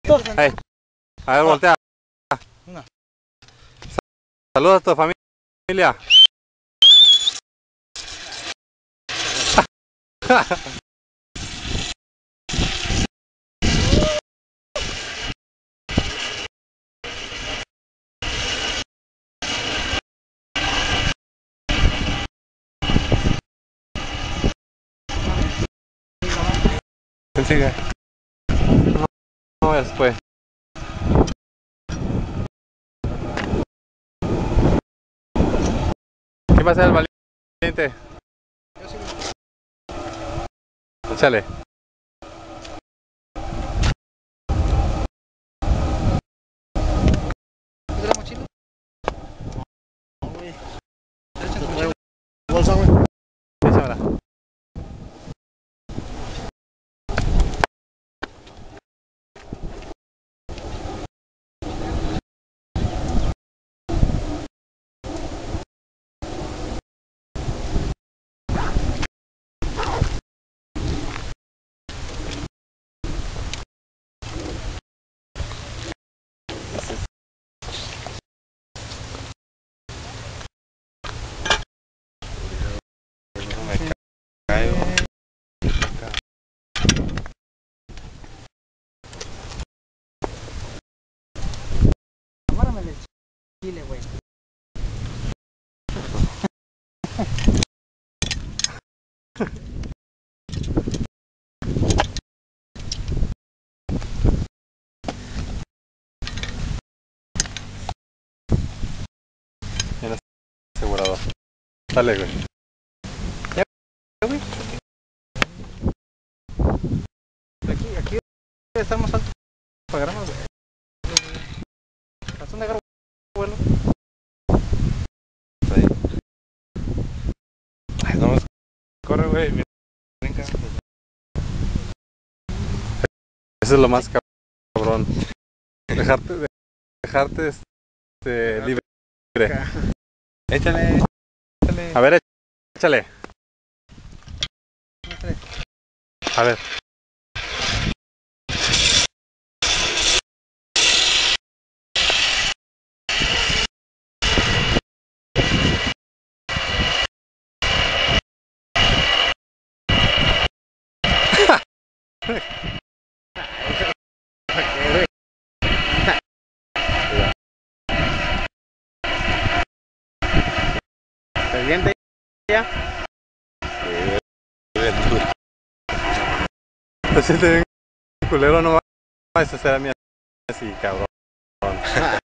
Hey, a ver, voltea. Saludos a tu familia. Sigue. No, después. ¿Qué va a hacer el valiente? Échale. ¿Es de la mochila? No, güey. ¿Echa tu mochila? Bolsa, güey. Échamela. Amárrame del chile, güey. En el asegurador. Dale, güey. Ya, güey. Aquí estamos altos. Pagaremos, güey. ¿Hasta dónde agarro vuelo? Ahí. Ay, no, corre, güey. Brinca. Eso es lo más cabrón. Dejarte libre. Échale. A ver, échale. A ver. ¿Se siente ya? Te sientes bien culero, no vas a hacer a mí así, cabrón.